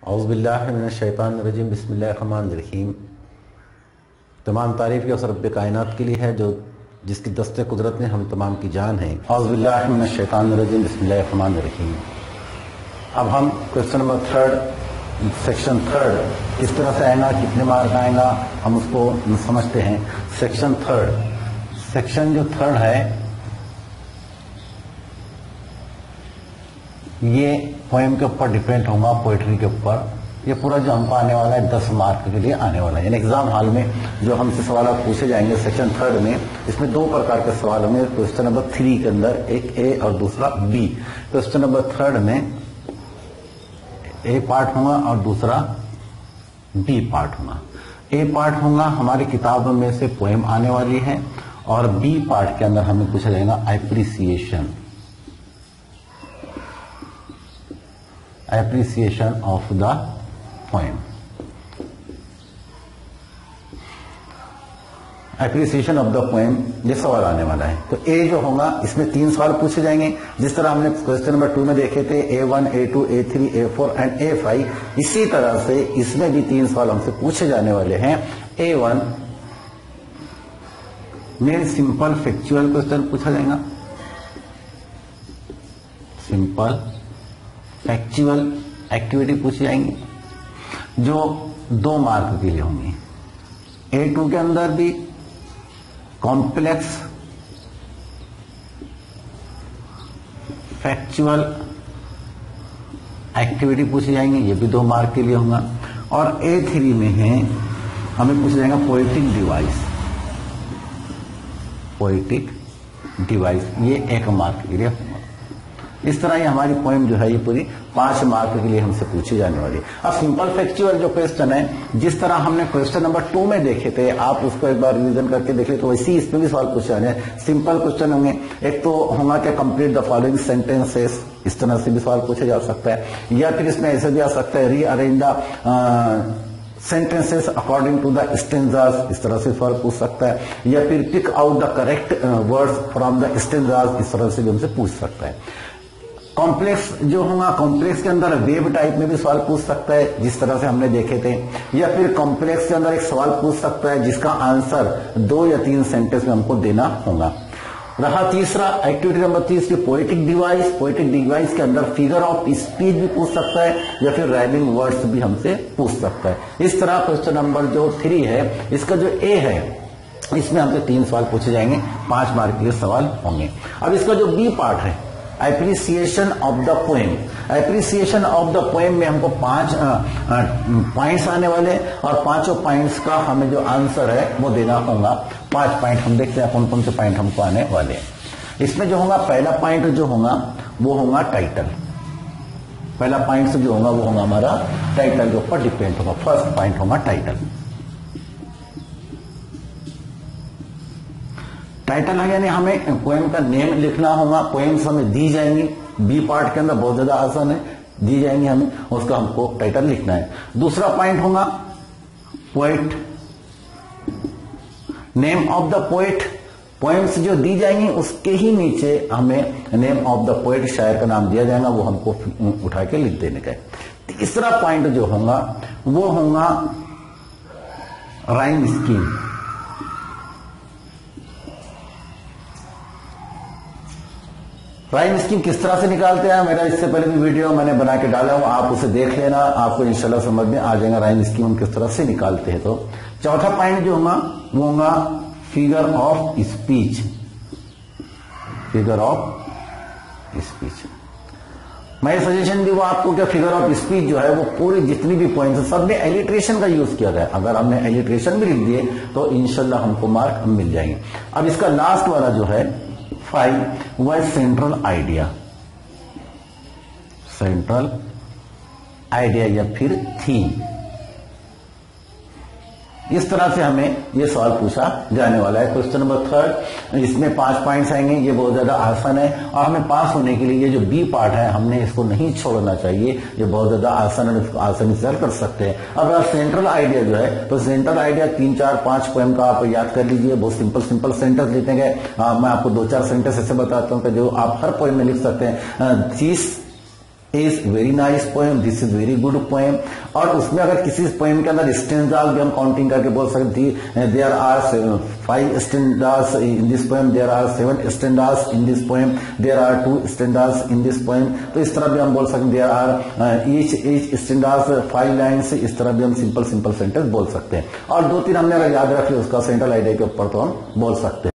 औज़ुबिल्लाहिमिनश्शैतानिर्रजीम बिस्मिल्लाहिर्रहमानिर्रहीम। तमाम तारीफ़ की उस रब्बे कायनात के लिए है जो जिसकी दस्ते कुदरत ने हम तमाम की जान है। औज़ुबिल्लाहिमिनश्शैतानिर्रजीम बिस्मिल्लाहिर्रहमानिर्रहीम। अब हम क्वेश्चन नंबर 3 सेक्शन 3 किस तरह से आएगा, कितने मार्क आएगा, हम उसको समझते हैं। सेक्शन 3 सेक्शन जो 3 है ये पोएम के ऊपर डिपेंड होगा, पोइट्री के ऊपर। ये पूरा जो हमको आने वाला है 10 मार्क के लिए आने वाला है। एग्जाम हॉल में जो हमसे सवाल पूछे जाएंगे सेक्शन 3 में, इसमें 2 प्रकार के सवाल होंगे। क्वेश्चन नंबर 3 के अंदर एक ए और दूसरा बी। क्वेश्चन नंबर 3 में ए पार्ट होगा और दूसरा बी पार्ट होगा। ए पार्ट होगा हमारी किताबों में से पोएम आने वाली है और बी पार्ट के अंदर हमें पूछा जाएगा appreciation of the poem. Appreciation of the poem ये सवाल आने वाला है। तो ए जो होगा इसमें 3 सवाल पूछे जाएंगे, जिस तरह हमने क्वेश्चन नंबर 2 में देखे थे A1, A2, A3, A4 and A5। इसी तरह से इसमें भी 3 सवाल हमसे पूछे जाने वाले हैं। A1 में सिंपल फैक्चुअल क्वेश्चन पूछा जाएगा, सिंपल फैक्चुअल एक्टिविटी पूछी जाएंगी जो 2 मार्क के लिए होंगी। A2 के अंदर भी कॉम्प्लेक्स फैक्चुअल एक्टिविटी पूछी जाएंगी, ये भी 2 मार्क के लिए होगा। और A3 में है हमें पूछा जाएगा पोएटिक डिवाइस, ये 1 मार्क के लिए होगा। इस तरह ये हमारी पोएम जो है ये पूरी 5 मार्क के लिए हमसे पूछी जाने वाली है। अब सिंपल फैक्चुअल जो क्वेश्चन है, जिस तरह हमने क्वेश्चन नंबर 2 में देखे थे, आप उसको एक बार रिवीजन करके देख ले तो वैसे ही इसमें भी सवाल पूछे जाने हैं। सिंपल क्वेश्चन होंगे, एक तो होगा क्या कंप्लीट द फॉलोइंग सेंटेंसेस, इस तरह से भी सवाल पूछे जा सकता है। या फिर इसमें ऐसे भी आ सकता है rearrange the sentences according to the stanzas, इस तरह से सवाल पूछ सकता है। या फिर pick out the correct words from the stanzas, इस तरह से भी हमसे पूछ सकता है। कॉम्प्लेक्स जो होगा, कॉम्प्लेक्स के अंदर वेब टाइप में भी सवाल पूछ सकता है, जिस तरह से हमने देखे थे। या फिर कॉम्प्लेक्स के अंदर एक सवाल पूछ सकता है जिसका आंसर 2 या 3 सेंटेंस में हमको देना होगा। रहा तीसरा एक्टिविटी नंबर 30 की पोएटिक डिवाइस के अंदर फिगर ऑफ स्पीच भी पूछ सकता है या फिर राइमिंग वर्ड्स भी हमसे पूछ सकता है। इस तरह क्वेश्चन नंबर जो 3 है, इसका जो ए है इसमें हमसे 3 सवाल पूछे जाएंगे, 5 मार्क के सवाल होंगे। अब इसका जो बी पार्ट है appreciation of the poem, appreciation of the poem में हमको 5 पॉइंट्स आने वाले हैं और 5 पॉइंट्स का हमें जो आंसर है वो देना होगा। 5 पॉइंट हम देखते हैं कौन कौन से पॉइंट हमको आने वाले हैं। इसमें जो होगा पहला पॉइंट जो होगा वो होगा टाइटल। पहला पॉइंट जो होगा वो होगा हमारा टाइटल के ऊपर डिपेंड होगा। फर्स्ट पॉइंट होगा टाइटल। टाइटल है यानी हमें पोएम का नेम लिखना होगा। पोएम्स हमें दी जाएंगी, बी पार्ट के अंदर बहुत ज्यादा आसान है, दी जाएंगी हमें, उसका हमको टाइटल लिखना है। दूसरा पॉइंट होगा poet, name of the poet. Poems जो दी जाएंगी उसके ही नीचे हमें नेम ऑफ द पोएट, शायर का नाम दिया जाएगा, वो हमको उठा के लिख देने का है। तीसरा पॉइंट जो होगा वो होगा राइम स्कीम। राइम स्कीम किस तरह से निकालते हैं, मेरा इससे पहले भी वीडियो मैंने बना के डाला हूं, आप उसे देख लेना, आपको इंशाल्लाह समझ में आ जाएगा राइम स्कीम हम किस तरह से निकालते हैं। तो चौथा पॉइंट जो होगा वो होगा figure of speech. Figure of speech मैं सजेशन दी वो आपको क्या, फिगर ऑफ स्पीच जो है वो पूरी जितनी भी पॉइंट्स है सब में एलिट्रेशन का यूज किया गया है। अगर हमने एलिट्रेशन भी लिख दिए तो इंशाल्लाह हमको मार्क मिल जाएंगे। अब इसका लास्ट वाला जो है 5 वह सेंट्रल आइडिया या फिर थीम। इस तरह से हमें ये सवाल पूछा जाने वाला है। क्वेश्चन नंबर 3 इसमें 5 पॉइंट्स आएंगे, ये बहुत ज्यादा आसान है और हमें पास होने के लिए ये जो बी पार्ट है हमने इसको नहीं छोड़ना चाहिए, ये बहुत ज्यादा आसान है, इसको आसानी से हल कर सकते हैं। अब सेंट्रल आइडिया जो है तो सेंट्रल आइडिया 3, 4, 5 पोएम का आप याद कर लीजिए। बहुत सिंपल सेंटेंस लिखते गए। मैं आपको 2-4 सेंटेंस ऐसे बताता हूं कि जो आप हर पोएम में लिख सकते हैं। Is very nice poem, this is very good poem. और उसमें अगर किसी पोएम के अंदर स्टेंजास भी हम काउंटिंग करके बोल सकते, there are 5 stanzas in this poem, there are 7 stanzas in this poem, there are 2 stanzas in this poem. तो इस तरह भी हम बोल सकते, there are each stanzas 5 lines. इस तरह भी हम सिंपल सेंटेंस बोल सकते हैं। और 2-3 हमने अगर याद रख लिया उसका सेंट्रल आइडिया के ऊपर तो हम बोल सकते हैं।